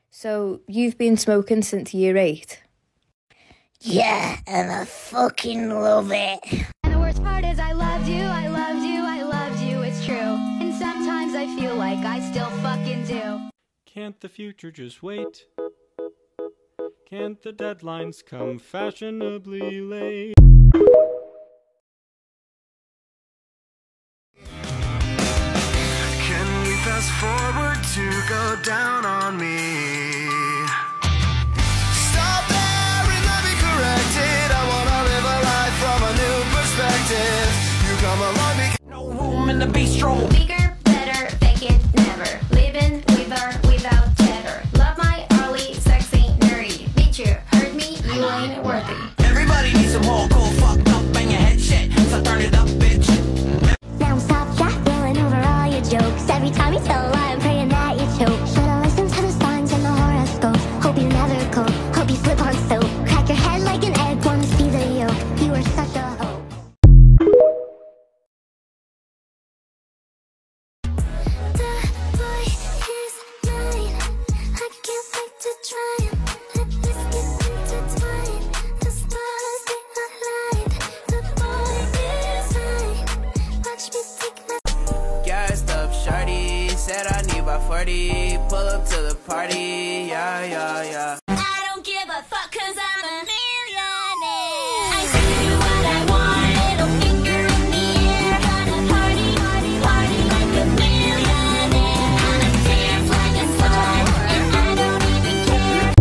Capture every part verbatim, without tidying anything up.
So, you've been smoking since year eight? Yeah, and I fucking love it. And the worst part is I loved you, I loved you, I loved you, it's true. And sometimes I feel like I still fucking do. Can't the future just wait? Can't the deadlines come fashionably late? Can we fast forward to go down on me? Stop there and let me correct it. I wanna live a life from a new perspective. You come along because no room in the bistro. Bigger, better, fake it, never. Living with or without cheddar. Love my early, sexy, nerdy. Bitch, you heard me, you ain't worthy. Everybody needs some more cool fucked up and your head shit. So turn it up, bitch. Now stop that rolling over all your jokes. Every time you tell a lie, I'm praying that you choke. Should've listened to the signs and the horoscope. Hope you never cope. Hope you slip on soap. Crack your head like an egg, wanna see the yolk. You are such a hope. The voice is mine. I can't wait to try and let this get intertwined. The stars they align. The boy is mine. Watch me take my Gassed up shorty, said I need about forty. Pull up to the party, yeah, yeah, yeah. I don't give a fuck cause I'm a millionaire. I do what I want, little finger in the air. Gonna party, party, party like a millionaire. Gonna dance like a star, and I don't even care.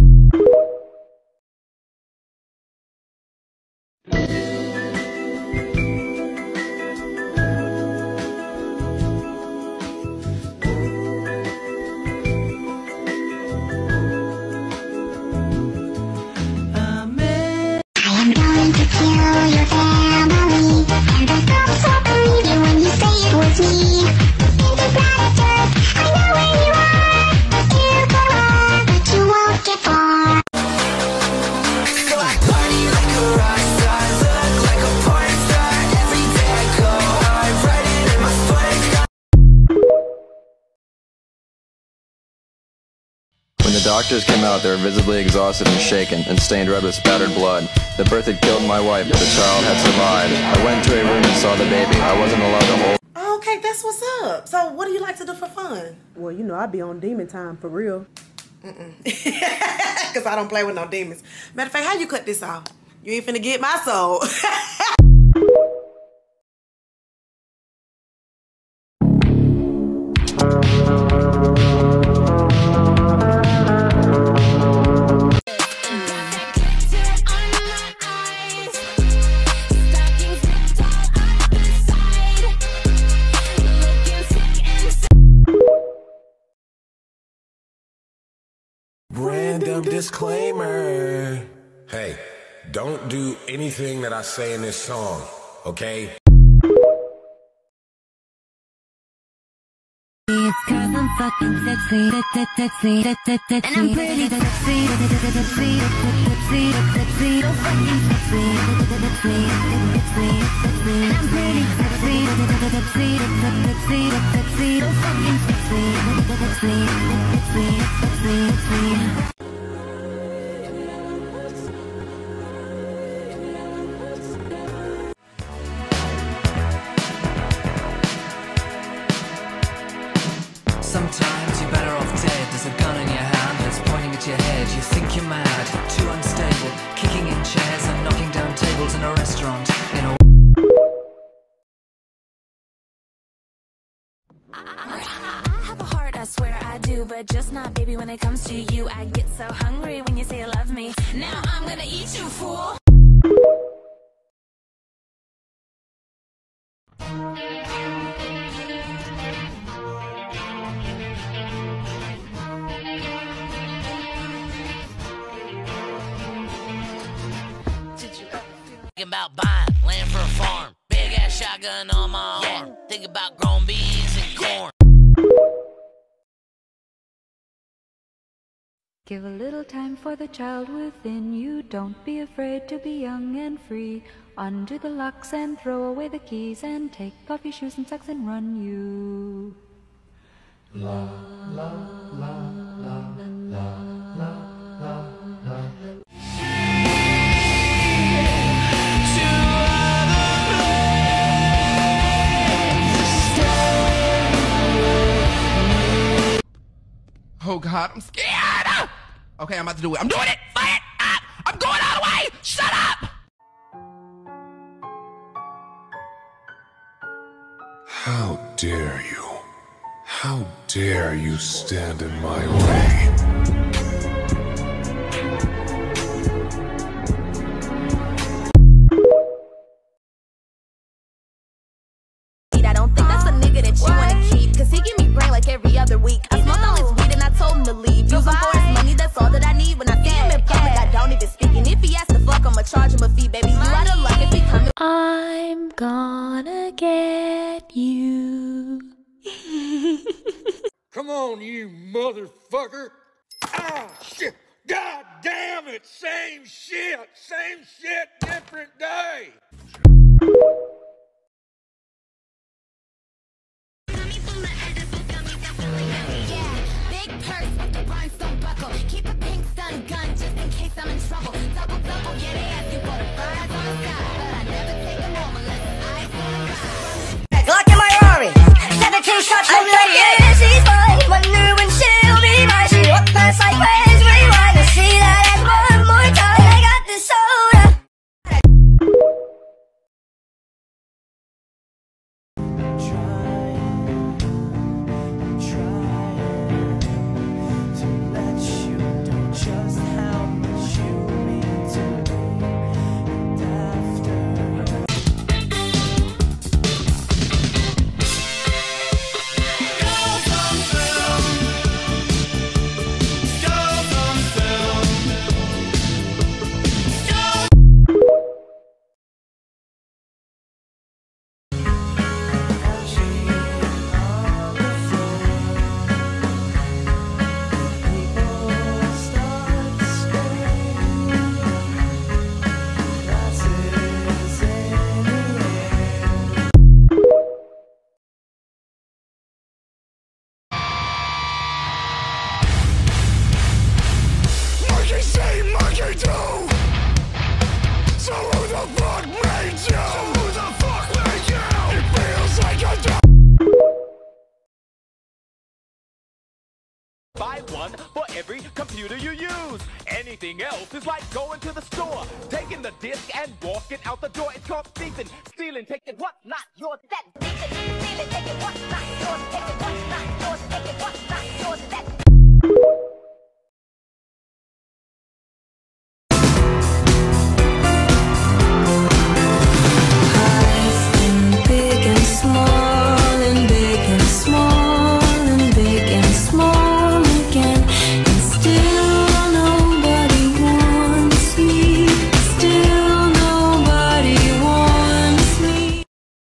I am going to kill your family, and I promise I'll believe you when you say it was me. In the predator, I know where you are. You go on, but you won't get far. so I party like a rock star, look like a porn star. Every day I go out, I write it in my sports car. When the doctors came out, they were visibly exhausted and shaken, and stained red with spattered blood. The birth had killed my wife, but the child had survived. I went into a room and saw the baby. I wasn't allowed to hold. Okay, that's what's up. So what do you like to do for fun? Well, you know, I be on demon time for real. Mm-mm. Because I don't play with no demons. Matter of fact, how you cut this off? You ain't finna get my soul. Random disclaimer. Hey, don't do anything that I say in this song, okay? It's cause I'm fucking sexy, sexy, sexy, and I'm pretty sexy, sexy, sexy, sexy, so fucking sexy, sexy, sexy, sexy, and I'm pretty sexy, sexy, sexy, sexy, so fucking sexy, sexy, sexy, sexy, sexy. Sometimes you're better off dead. There's a gun in your hand that's pointing at your head. You think you're mad, too unstable, kicking in chairs and knocking down tables in a restaurant. In a I have a heart, I swear I do, but just not, baby, when it comes to you. I get so hungry when you say you love me. Now I'm gonna eat you, fool. About buying land for a farm, big ass shotgun on my arm. Yeah, think about growing beans and corn. Give a little time for the child within you. Don't be afraid to be young and free. Undo the locks and throw away the keys, and take off your shoes and socks and run you. La la la la la la. hard. I'm scared. Okay, I'm about to do it. I'm doing it. Fire it up. I'm going all the way. Shut up. How dare you? How dare you stand in my way? I don't think that's a nigga that you wanna keep, cause he give me brain like every other week. I smoked all his weed and I told him to leave. Use him for his money, that's all that I need. When I see him in public, I don't even speak. And if he asks to fuck, I'ma charge him a fee, baby. You out of luck if he coming. I'm gonna get you. Come on, you motherfucker. Ah, shit. God damn it. Same shit. Same shit, different day. Big purse with the rhinestone buckle. Keep a pink stun gun just in case I'm in trouble. Double, double, yeah, they ask you for the fries on the side. But I never take them home unless it's ice on the ride. Glock in my Rari, seventeen shots from the yeah, she's mine. Wonder when she'll be mine. She walked past like waves, rewind to see that ass one more time. I got this soda. Buy one for every computer you use. Anything else is like going to the store, taking the disc and walking out the door. It's called thieving, stealing, taking what's not yours. That's thieving, stealing, taking what's not yours, taking what's not yours, taking what's not yours. That's Big and small and big and small and big and small again, and still nobody wants me. Still nobody wants me.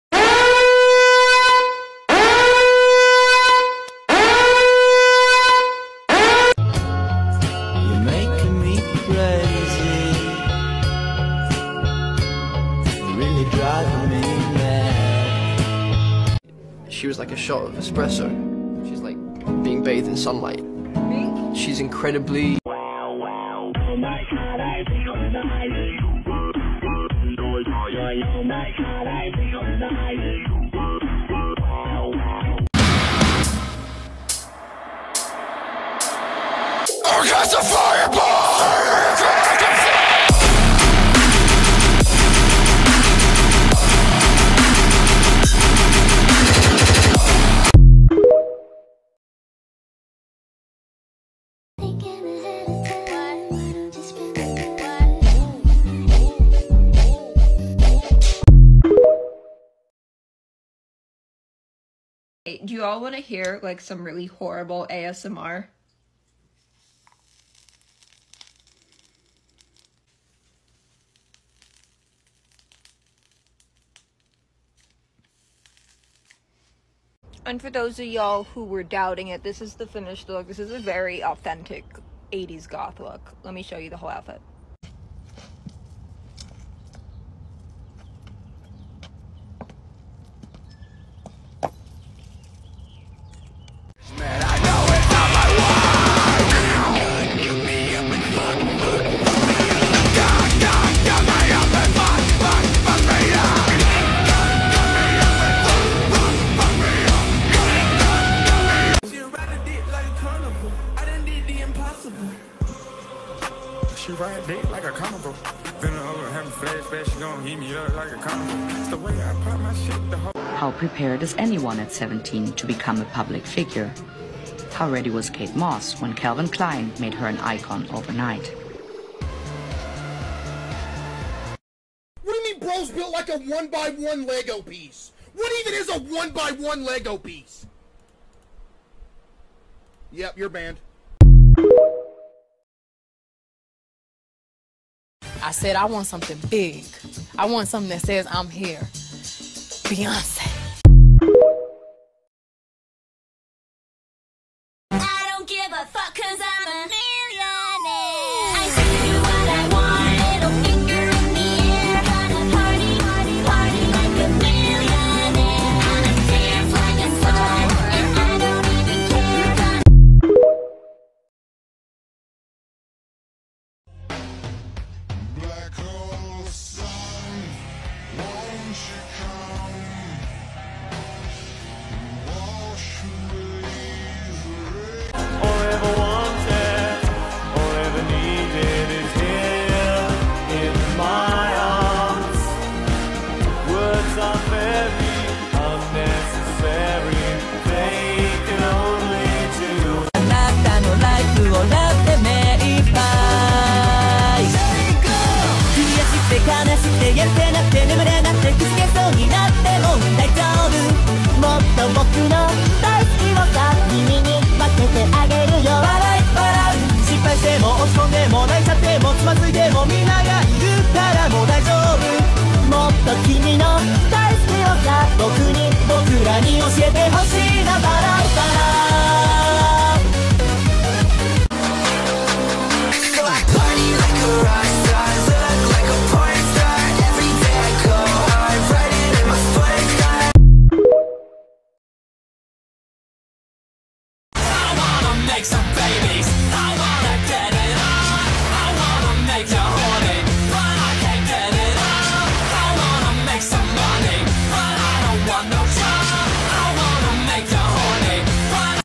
You're making me crazy. You're really driving me mad. She was like a shot of espresso. She's like being bathed in sunlight. She's incredibly... I got the fireball! Do you all want to hear like some really horrible A S M R? And for those of y'all who were doubting it, this is the finished look. This is a very authentic eighties goth look. Let me show you the whole outfit. possible. She ride dick like a carnival. Then over having flashbacks, she gon' heat me up like a carnival. It's the way I pop my shit, the whole. How prepared is anyone at seventeen to become a public figure? How ready was Kate Moss when Calvin Klein made her an icon overnight? What do you mean bro's built like a one by one Lego piece? What even is a one by one Lego piece? Yep, you're banned. I said I want something big. I want something that says I'm here. Beyonce. I don't give a fuck cause I'm a millionaire. I do what I want, little finger in the air. Gonna party, party, party like a millionaire. Gonna dance like a star, and I don't even care. Gonna Black hole sun, won't you come? Wash away the rain. All ever wanted, all ever needed is here in my arms. Words are very unnecessary, they can only do. あなたのライフをラブで目いっぱい悔しくて悲しくてやるせなくて眠れなくてくじけそうになっても大丈夫もっと僕の大好きをさ君に分けてあげるよ笑い笑う失敗しても落ち込んでも泣いちゃってもつまずいてもみんながいるからもう大丈夫もっと君の大好きをさ僕に僕らに教えてほしいな笑うから So I party like a rock star, look like a porn star. Every day I go hard, riding in my sports car. I wanna make some babies. I wanna get it on. I wanna make you horny, but I can't get it on. I wanna make some money, but I don't want no job. I wanna make you horny, but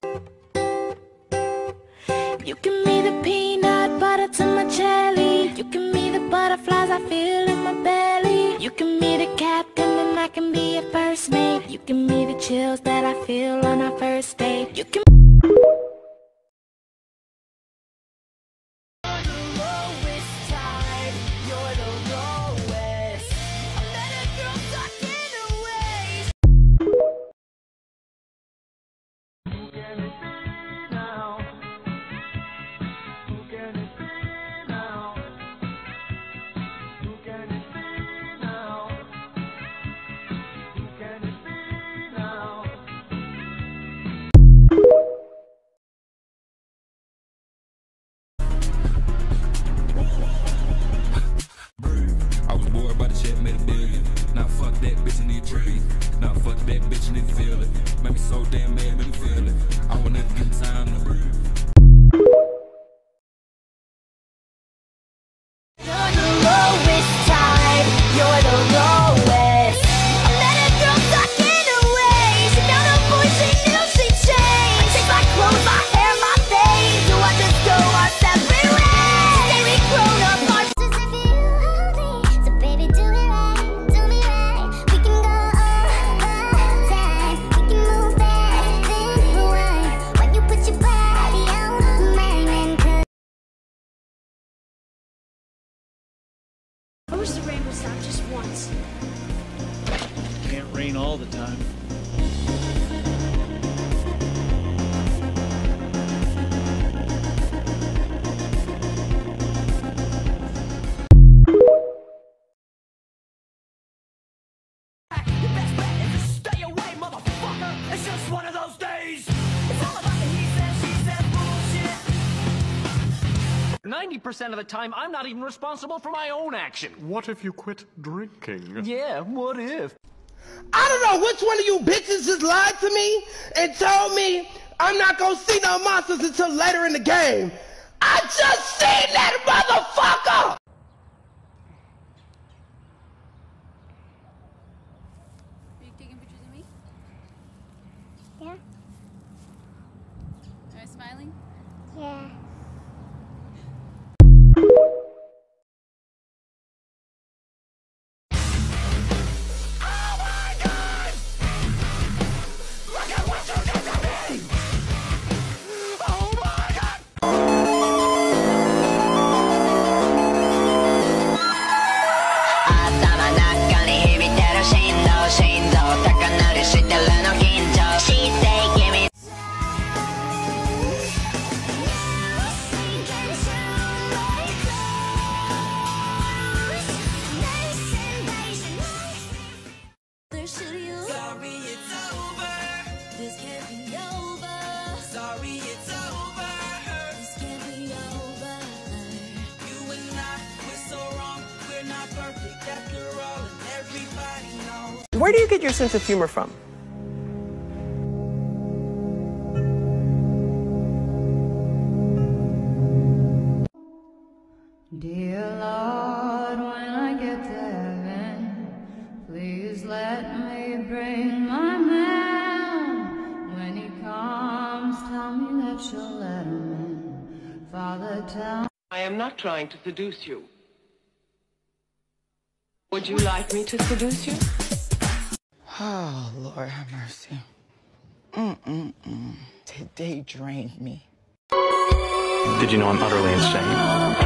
You give me the peanut butter to my jelly. You give me the butterflies I feel in my belly. You give me the captain and I can be a first mate. You give me the chills that I feel on our first date. You can I was bored by the check, made a billion. Now fuck that bitch, I need a tree. Now fuck that bitch, I need to feel it. Made me so damn mad, made me feel it. I will never give time to breathe. You're the lowest tide. You're the lowest. I let a girl suck in a way. She found a voice, she knew she'd change. I take my clothes, my hair, my face. So I just go our separate ways. Today we grown up, our So baby, do it right, do me right. We can go all the time. We can move fast and rewind. When you put your body on mine and cut. I wish the rain would stop just once. Can't rain all the time. stay away, motherfucker. It's just one of those days. It's all about the he said, she said bullshit. ninety percent of the time, I'm not even responsible for my own action. What if you quit drinking? Yeah, what if? I don't know which one of you bitches just lied to me and told me I'm not gonna see no monsters until later in the game. I just seen that motherfucker! Are you taking pictures of me? Yeah. Am I smiling? Yeah. Where do you get your sense of humor from? Dear Lord, when I get to heaven, please let me bring my man. When he comes, tell me that you'll let him in. Father, tell me. I am not trying to seduce you. Would you like me to seduce you? Oh, Lord have mercy. Mm-mm-mm. Today drained me. Did you know I'm utterly insane?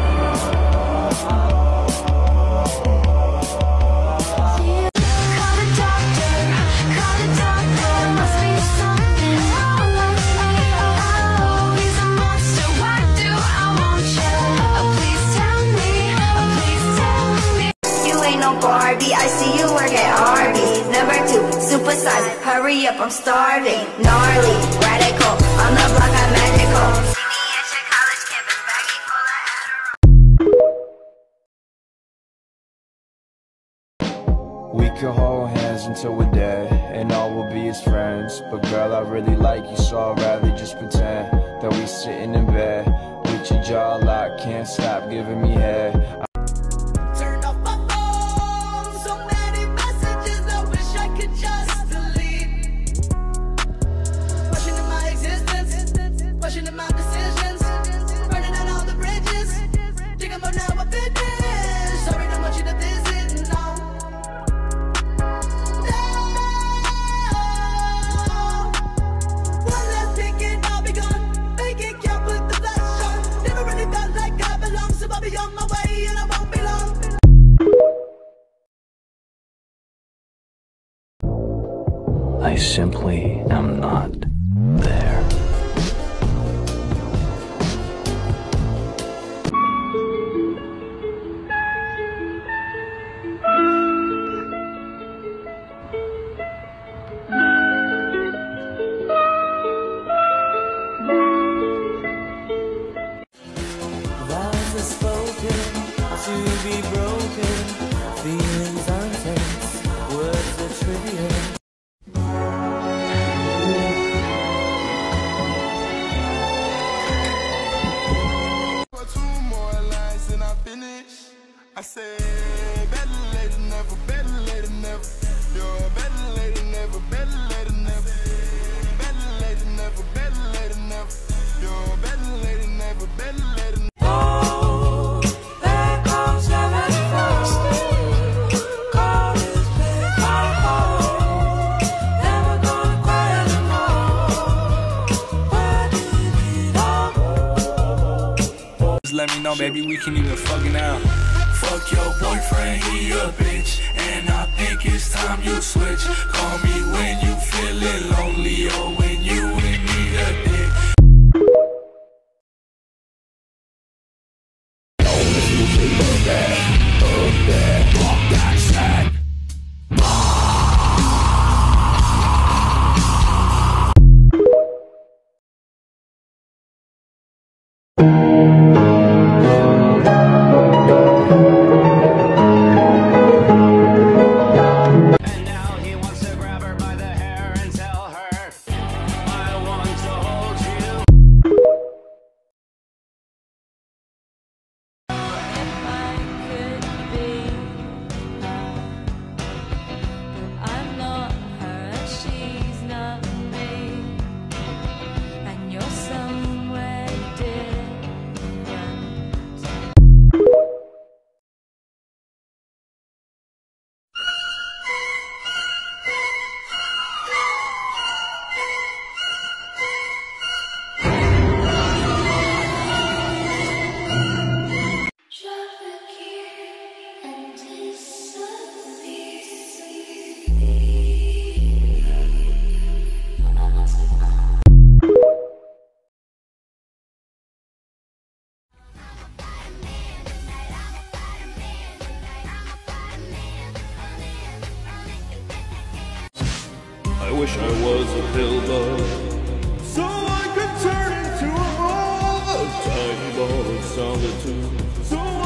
Barbie, I see you work at Arby's. Number two, supersize, hurry up, I'm starving. Gnarly, radical, on the block I'm magical. See me at your college campus, baggy full of Adderall. We could hold hands until we're dead, and all will be as friends. But girl, I really like you, so I'd rather just pretend that we sitting in bed with your jaw locked, can't stop giving me head. I I simply am not there. Vows are spoken to be broken. Feelings are intense. Words are trivial. I say, better late than never, better late than never. You're better late than never, better late than never. Better late than never, better late than never. You're better late than never, better late than never. Oh, there comes heaven first. Call this place my home. Never gonna cry anymore. Where did it all go? Just let me know, baby, we can even fucking out. Fuck your boyfriend, he a bitch. And I think it's time you switch. Call me when you feeling lonely or when you in need a dick. I wish I was a pill bug, so I could turn into a ball, a tiny ball of solitude. So